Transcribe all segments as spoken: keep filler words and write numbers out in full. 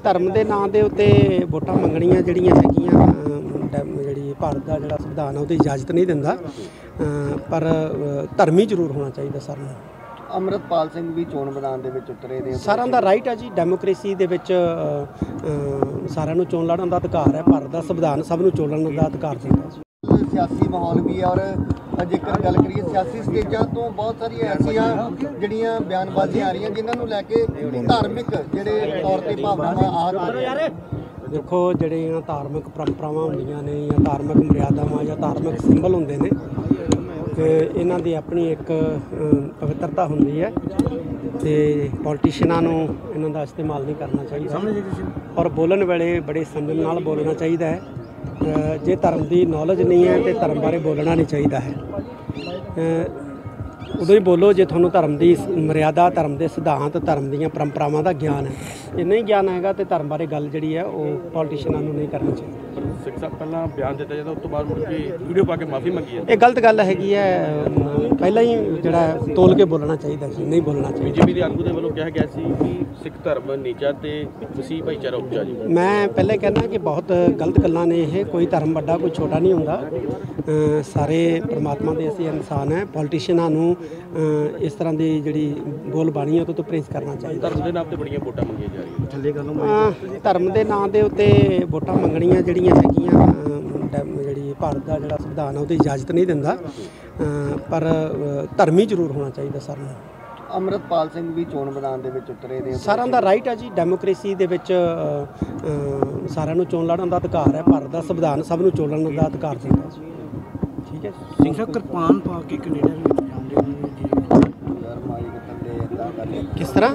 ਧਰਮ ਦੇ ਨਾਂ ਦੇ ਉੱਤੇ ਵੋਟਾਂ ਮੰਗਣੀਆਂ ਜਿਹੜੀਆਂ ਹੈਗੀਆਂ ਜਿਹੜੀ ਭਾਰਤ ਦਾ ਜਿਹੜਾ ਸੰਵਿਧਾਨ ਉਹਦੀ ਇਜਾਜ਼ਤ ਨਹੀਂ ਦਿੰਦਾ, ਪਰ ਧਰਮੀ ਜ਼ਰੂਰ ਹੋਣਾ ਚਾਹੀਦਾ ਸਾਰਿਆਂ ਨੂੰ। ਅੰਮ੍ਰਿਤਪਾਲ ਸਿੰਘ ਵੀ ਚੋਣ ਮੈਦਾਨ ਦੇ ਵਿੱਚ ਉਤਰੇ ਨੇ। ਸਾਰਿਆਂ ਦਾ ਰਾਈਟ ਹੈ ਜੀ, ਡੈਮੋਕ੍ਰੇਸੀ ਦੇ ਵਿੱਚ ਸਾਰਿਆਂ ਨੂੰ ਚੋਣ ਲੜਨ ਦਾ ਅਧਿਕਾਰ ਹੈ। ਭਾਰਤ ਦਾ ਸੰਵਿਧਾਨ ਸਭ ਨੂੰ ਚੋਣ ਲੜਨ ਦਾ ਅਧਿਕਾਰ ਦਿੰਦਾ ਜੀ। ਸਿਆਸੀ ਮਾਹੌਲ ਵੀ ਔਰ ਜੇਕਰ ਗੱਲ ਕਰੀਏ ਸਿਆਸੀ ਸਟੇਜਾਂ ਤੋਂ ਬਹੁਤ ਸਾਰੀਆਂ ਐਸੀਆਂ ਜਿਹੜੀਆਂ ਬਿਆਨਬਾਜ਼ੀਆਂ ਆ ਰਹੀਆਂ ਜਿਨ੍ਹਾਂ ਨੂੰ ਲੈ ਕੇ ਧਾਰਮਿਕ ਜਿਹੜੇ ਤੌਰ ਤੇ ਭਾਵਨਾਵਾਂ ਆ ਰਹੀਆਂ। ਦੇਖੋ, ਜਿਹੜੀਆਂ ਧਾਰਮਿਕ ਪਰੰਪਰਾਵਾਂ ਹੁੰਦੀਆਂ ਨੇ ਜਾਂ ਧਾਰਮਿਕ ਮਰਿਆਦਾਵਾਂ ਜਾਂ ਧਾਰਮਿਕ ਸਿੰਬਲ ਹੁੰਦੇ ਨੇ, ਤੇ ਇਹਨਾਂ ਦੀ ਆਪਣੀ ਇੱਕ ਪਵਿੱਤਰਤਾ ਹੁੰਦੀ ਹੈ ਤੇ ਪੋਲੀਟੀਸ਼ੀਅਨਾਂ ਨੂੰ ਇਹਨਾਂ ਦਾ ਇਸਤੇਮਾਲ ਨਹੀਂ ਕਰਨਾ ਚਾਹੀਦਾ ਔਰ ਬੋਲਣ ਵੇਲੇ ਬੜੇ ਸੰਜਮ ਨਾਲ ਬੋਲਣਾ ਚਾਹੀਦਾ ਹੈ। ਜੇ ਧਰਮ ਦੀ ਨੌਲੇਜ ਨਹੀਂ ਹੈ ਤੇ ਧਰਮ ਬਾਰੇ ਬੋਲਣਾ ਨਹੀਂ ਚਾਹੀਦਾ ਹੈ। ਉਦੋਂ ਹੀ ਬੋਲੋ ਜੇ ਤੁਹਾਨੂੰ ਧਰਮ ਦੀ ਮਰਿਆਦਾ, ਧਰਮ ਦੇ ਸਿਧਾਂਤ, ਧਰਮ ਦੀਆਂ ਪਰੰਪਰਾਵਾਂ ਦਾ ਗਿਆਨ ਹੈ। ਜੇ ਨਹੀਂ ਗਿਆਨ ਹੈਗਾ ਤੇ ਧਰਮ ਬਾਰੇ ਗੱਲ ਜਿਹੜੀ ਹੈ ਉਹ ਪੋਲੀਟੀਸ਼ੀਅਨਾਂ ਨੂੰ ਨਹੀਂ ਕਰਨੀ ਚਾਹੀਦੀ। ਸਿੱਖ ਸਾਹਿਬ ਪਹਿਲਾਂ ਬਿਆਨ ਦਿੱਤਾ ਜਾਂਦਾ, ਉਸ ਤੋਂ ਬਾਅਦ ਮੁੜ ਕੇ ਵੀਡੀਓ ਪਾ ਕੇ ਮਾਫੀ ਮੰਗੀ ਹੈ। ਇਹ ਗਲਤ ਗੱਲ ਹੈਗੀ ਹੈ। ਪਹਿਲਾਂ ਹੀ ਜਿਹੜਾ ਤੋਲ ਕੇ ਬੋਲਣਾ ਚਾਹੀਦਾ ਸੀ, ਨਹੀਂ ਬੋਲਣਾ ਚਾਹੀਦਾ। ਬੀਜੇਪੀ ਦੇ ਆਗੂ ਦੇ ਵੱਲੋਂ ਕਿਹਾ ਗਿਆ ਸੀ ਕਿ ਸਿੱਖ ਧਰਮ ਨੀਚਾ ਤੇ ਮਸੀਹ ਭਾਈਚਾਰਾ ਉੱਚਾ ਜੀ। ਮੈਂ ਪਹਿਲੇ ਕਹਿੰਦਾ ਕਿ ਬਹੁਤ ਗਲਤ ਗੱਲਾਂ ਨੇ ਇਹ। ਕੋਈ ਧਰਮ ਵੱਡਾ ਕੋਈ ਛੋਟਾ ਨਹੀਂ ਹੁੰਦਾ। ਸਾਰੇ ਪਰਮਾਤਮਾ ਦੇ ਅਸੀਂ ਇਨਸਾਨ ਹੈ। ਪੋਲੀਟੀਸ਼ੀਅਨਾਂ ਨੂੰ ਇਸ ਤਰ੍ਹਾਂ ਦੀ ਜਿਹੜੀ ਬੋਲ ਬਾਣੀ ਹੈ ਉਹ ਤੋਂ ਪਰਹੇਜ਼ ਕਰਨਾ ਚਾਹੀਦਾ। ਧਰਮ ਦੇ ਨਾਮ ਤੇ ਬੜੀਆਂ ਵੋਟਾਂ ਮੰਗੀਆਂ ਜਾ ਰਹੀਆਂ। ਥੱਲੇ ਗੱਲ ਧਰਮ ਦੇ ਨਾਂ ਦੇ ਉੱਤੇ ਵੋਟਾਂ ਮੰਗਣੀਆਂ ਜਿਹੜੀਆਂ ਹੈਗੀਆਂ ਜਿਹੜੀ ਭਾਰਤ ਦਾ ਜਿਹੜਾ ਸੰਵਿਧਾਨ ਉਹਦੀ ਇਜਾਜ਼ਤ ਨਹੀਂ ਦਿੰਦਾ, ਪਰ ਧਰਮੀ ਜ਼ਰੂਰ ਹੋਣਾ ਚਾਹੀਦਾ ਸਾਰਿਆਂ ਨੂੰ। ਅੰਮ੍ਰਿਤਪਾਲ ਸਿੰਘ ਵੀ ਚੋਣ ਮੈਦਾਨ ਦੇ ਵਿੱਚ ਉਤਰੇ ਨੇ। ਸਾਰਿਆਂ ਦਾ ਰਾਈਟ ਹੈ ਜੀ, ਡੈਮੋਕ੍ਰੇਸੀ ਦੇ ਵਿੱਚ ਸਾਰਿਆਂ ਨੂੰ ਚੋਣ ਲੜਨ ਦਾ ਅਧਿਕਾਰ ਹੈ। ਭਾਰਤ ਦਾ ਸੰਵਿਧਾਨ ਸਭ ਨੂੰ ਚੋਣ ਲੜਨ ਦਾ ਅਧਿਕਾਰ ਦਿੰਦਾ ਜੀ। ਠੀਕ ਹੈ। ਸਿੰਘ ਸਾਹਿਬ ਕਿਰਪਾਨ ਪਾ ਕੇ ਕੈਨੇਡਾ ਦੇ ਵਿੱਚ ਜਾਂਦੇ ਹੋਏ ਕਿਸ ਤਰ੍ਹਾਂ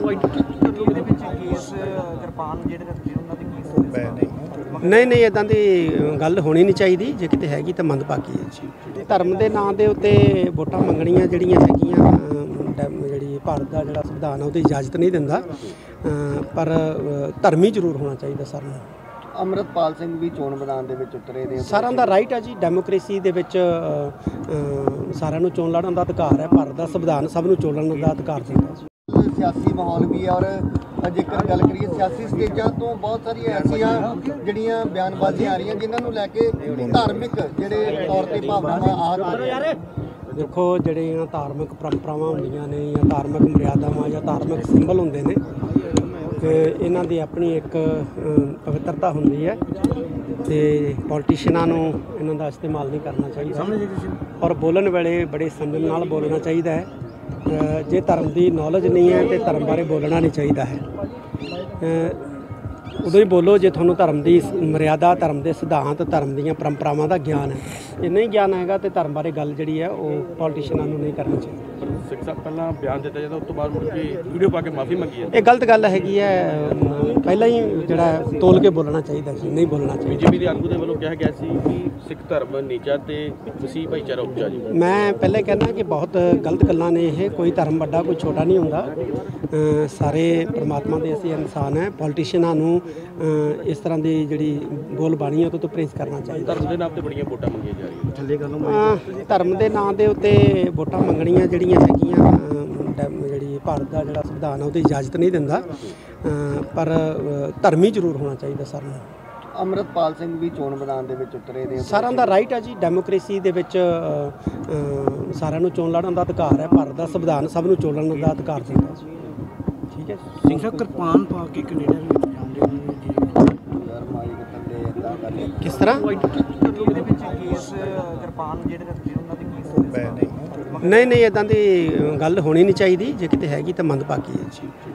ਨਹੀਂ ਨਹੀਂ ਇੱਦਾਂ ਦੀ ਗੱਲ ਹੋਣੀ ਨਹੀਂ ਚਾਹੀਦੀ। ਜੇ ਕਿਤੇ ਹੈਗੀ ਤਾਂ ਮੰਦਭਾਗੀ ਹੈ ਜੀ। ਧਰਮ ਦੇ ਨਾਂ ਦੇ ਉੱਤੇ ਵੋਟਾਂ ਮੰਗਣੀਆਂ ਜਿਹੜੀਆਂ ਹੈਗੀਆਂ ਜਿਹੜੀ ਭਾਰਤ ਦਾ ਜਿਹੜਾ ਸੰਵਿਧਾਨ ਉਹਦੀ ਇਜਾਜ਼ਤ ਨਹੀਂ ਦਿੰਦਾ, ਪਰ ਧਰਮੀ ਜ਼ਰੂਰ ਹੋਣਾ ਚਾਹੀਦਾ ਸਾਰਿਆਂ ਨੂੰ। ਅੰਮ੍ਰਿਤਪਾਲ ਸਿੰਘ ਵੀ ਚੋਣ ਮੈਦਾਨ ਦੇ ਵਿੱਚ ਉਤਰੇ ਨੇ। ਸਾਰਿਆਂ ਦਾ ਰਾਈਟ ਹੈ ਜੀ, ਡੈਮੋਕ੍ਰੇਸੀ ਦੇ ਵਿੱਚ ਸਾਰਿਆਂ ਨੂੰ ਚੋਣ ਲੜਨ ਦਾ ਅਧਿਕਾਰ ਹੈ। ਭਾਰਤ ਦਾ ਸੰਵਿਧਾਨ ਸਭ ਨੂੰ ਚੋਣ ਲੜਨ ਦਾ ਅਧਿਕਾਰ ਦਿੰਦਾ ਜੀ। ਸਿਆਸੀ ਮਾਹੌਲ ਵੀ ਔਰ ਜੇਕਰ ਗੱਲ ਕਰੀਏ ਸਿਆਸੀ ਸਟੇਜਾਂ ਤੋਂ ਬਹੁਤ ਸਾਰੀਆਂ ਐਸੀਆਂ ਜਿਹੜੀਆਂ ਬਿਆਨਬਾਜ਼ੀਆਂ ਆ ਰਹੀਆਂ ਜਿਨ੍ਹਾਂ ਨੂੰ ਲੈ ਕੇ ਧਾਰਮਿਕ ਜਿਹੜੇ ਤੌਰ ਤੇ ਭਾਵਨਾਵਾਂ ਆ ਰਹੀਆਂ। ਦੇਖੋ, ਜਿਹੜੀਆਂ ਧਾਰਮਿਕ ਪਰੰਪਰਾਵਾਂ ਹੁੰਦੀਆਂ ਨੇ ਜਾਂ ਧਾਰਮਿਕ ਮਰਿਆਦਾਵਾਂ ਜਾਂ ਧਾਰਮਿਕ ਸਿੰਬਲ ਹੁੰਦੇ ਨੇ, ਤੇ ਇਹਨਾਂ ਦੀ ਆਪਣੀ ਇੱਕ ਪਵਿੱਤਰਤਾ ਹੁੰਦੀ ਹੈ ਤੇ ਪੋਲੀਟੀਸ਼ੀਅਨਾਂ ਨੂੰ ਇਹਨਾਂ ਦਾ ਇਸਤੇਮਾਲ ਨਹੀਂ ਕਰਨਾ ਚਾਹੀਦਾ ਔਰ ਬੋਲਣ ਵੇਲੇ ਬੜੇ ਸੰਜਮ ਨਾਲ ਬੋਲਣਾ ਚਾਹੀਦਾ ਹੈ। ਜੇ ਧਰਮ ਦੀ ਨੌਲੇਜ ਨਹੀਂ ਹੈ ਤੇ ਧਰਮ ਬਾਰੇ ਬੋਲਣਾ ਨਹੀਂ ਚਾਹੀਦਾ ਹੈ। ਉਦੋਂ ਹੀ ਬੋਲੋ ਜੇ ਤੁਹਾਨੂੰ ਧਰਮ ਦੀ ਮਰਿਆਦਾ, ਧਰਮ ਦੇ ਸਿਧਾਂਤ, ਧਰਮ ਦੀਆਂ ਪਰੰਪਰਾਵਾਂ ਦਾ ਗਿਆਨ ਹੈ। ਜੇ ਨਹੀਂ ਗਿਆਨ ਹੈਗਾ ਤੇ ਧਰਮ ਬਾਰੇ ਗੱਲ ਜਿਹੜੀ ਹੈ ਉਹ ਪੋਲੀਟੀਸ਼ੀਅਨਾਂ ਨੂੰ ਨਹੀਂ ਕਰਨੀ ਚਾਹੀਦੀ। ਸਿੱਖ ਸਾਹਿਬ ਪਹਿਲਾਂ ਬਿਆਨ ਦਿੱਤਾ ਜਾਂਦਾ, ਉਸ ਤੋਂ ਬਾਅਦ ਮੁੜ ਕੇ ਵੀਡੀਓ ਪਾ ਕੇ ਮਾਫੀ ਮੰਗੀ ਹੈ। ਇਹ ਗਲਤ ਗੱਲ ਹੈਗੀ ਹੈ। ਪਹਿਲਾਂ ਹੀ ਜਿਹੜਾ ਤੋਲ ਕੇ ਬੋਲਣਾ ਚਾਹੀਦਾ ਸੀ, ਨਹੀਂ ਬੋਲਣਾ ਚਾਹੀਦਾ। ਬੀਜੇਪੀ ਦੇ ਆਗੂ ਦੇ ਵੱਲੋਂ ਕਿਹਾ ਗਿਆ ਸੀ ਕਿ ਸਿੱਖ ਧਰਮ ਨੀਚਾ ਤੇ ਮਸੀਹ ਭਾਈਚਾਰਾ ਉੱਚਾ ਜੀ। ਮੈਂ ਪਹਿਲੇ ਕਹਿੰਦਾ ਕਿ ਬਹੁਤ ਗਲਤ ਗੱਲਾਂ ਨੇ ਇਹ। ਕੋਈ ਧਰਮ ਵੱਡਾ ਕੋਈ ਛੋਟਾ ਨਹੀਂ ਹੁੰਦਾ। ਸਾਰੇ ਪਰਮਾਤਮਾ ਦੇ ਅਸੀਂ ਇਨਸਾਨ ਹੈ। ਪੋਲੀਟੀਸ਼ੀਅਨਾਂ ਨੂੰ ਇਸ ਤਰ੍ਹਾਂ ਦੀ ਜਿਹੜੀ ਬੋਲ ਬਾਣੀ ਹੈ ਉਹ ਤੋਂ ਪਰਹੇਜ਼ ਕਰਨਾ ਚਾਹੀਦਾ। ਧਰਮ ਦੇ ਨਾਮ ਤੇ ਬੜੀਆਂ ਵੋਟਾਂ ਮੰਗੀਆਂ ਜਾ ਰਹੀਆਂ। ਥੱਲੇ ਗੱਲ ਧਰਮ ਦੇ ਨਾਂ ਦੇ ਉੱਤੇ ਵੋਟਾਂ ਮੰਗਣੀਆਂ ਜਿਹੜੀਆਂ ਹੈਗੀਆਂ ਜਿਹੜੀ ਭਾਰਤ ਦਾ ਜਿਹੜਾ ਸੰਵਿਧਾਨ ਉਹਦੀ ਇਜਾਜ਼ਤ ਨਹੀਂ ਦਿੰਦਾ, ਪਰ ਧਰਮੀ ਜ਼ਰੂਰ ਹੋਣਾ ਚਾਹੀਦਾ ਸਾਰਿਆਂ ਨੂੰ। ਅੰਮ੍ਰਿਤਪਾਲ ਸਿੰਘ ਵੀ ਚੋਣ ਮੈਦਾਨ ਦੇ ਵਿੱਚ ਉਤਰੇ ਨੇ। ਸਾਰਿਆਂ ਦਾ ਰਾਈਟ ਹੈ ਜੀ, ਡੈਮੋਕ੍ਰੇਸੀ ਦੇ ਵਿੱਚ ਸਾਰਿਆਂ ਨੂੰ ਚੋਣ ਲੜਨ ਦਾ ਅਧਿਕਾਰ ਹੈ। ਭਾਰਤ ਦਾ ਸੰਵਿਧਾਨ ਸਭ ਨੂੰ ਚੋਣ ਲੜਨ ਦਾ ਅਧਿਕਾਰ ਦਿੰਦਾ ਜੀ। ਠੀਕ ਹੈ। ਸਿੰਘ ਸਾਹਿਬ ਕਿਰਪਾਨ ਪਾ ਕੇ ਕੈਨੇਡਾ ਦੇ ਵਿੱਚ ਜਾਂਦੇ ਹੋਏ ਕਿਸ ਤਰ੍ਹਾਂ ਨਹੀਂ ਨਹੀਂ ਇੱਦਾਂ ਦੀ ਗੱਲ ਹੋਣੀ ਨਹੀਂ ਚਾਹੀਦੀ। ਜੇ ਕਿਤੇ ਹੈਗੀ ਤਾਂ ਮੰਦਭਾਗੀ ਹੈ ਜੀ।